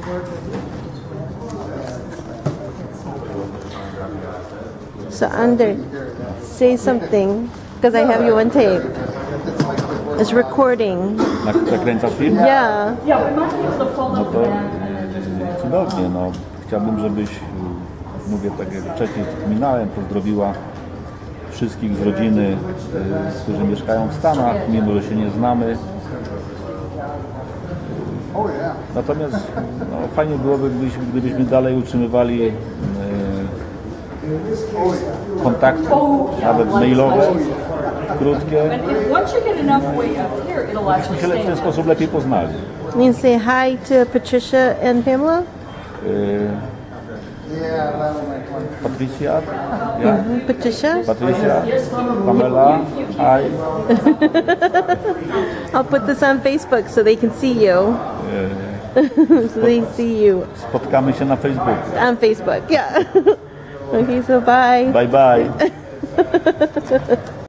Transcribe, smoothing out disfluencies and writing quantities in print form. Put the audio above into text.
So under, say something, because I have you on tape. It's recording. Przekręcasz film? Yeah. No to cudownie, no. Chciałbym, żebyś, mówię tak jak wcześniej wspominałem, pozdrowiła wszystkich z rodziny, którzy mieszkają w Stanach, mimo że się nie znamy. Natomiast no, fajnie byłoby, gdybyśmy dalej utrzymywali kontakty, nawet mailowe, krótkie. Byśmy się w ten sposób lepiej poznali. You say hi to Patricia and Pamela? Patricia? Yeah. Patricia? Patricia, Pamela, hi. I'll put this on Facebook so they can see you. So they see you. Spotkamy się na Facebooku. On Facebook, yeah. Okay, so bye. Bye bye.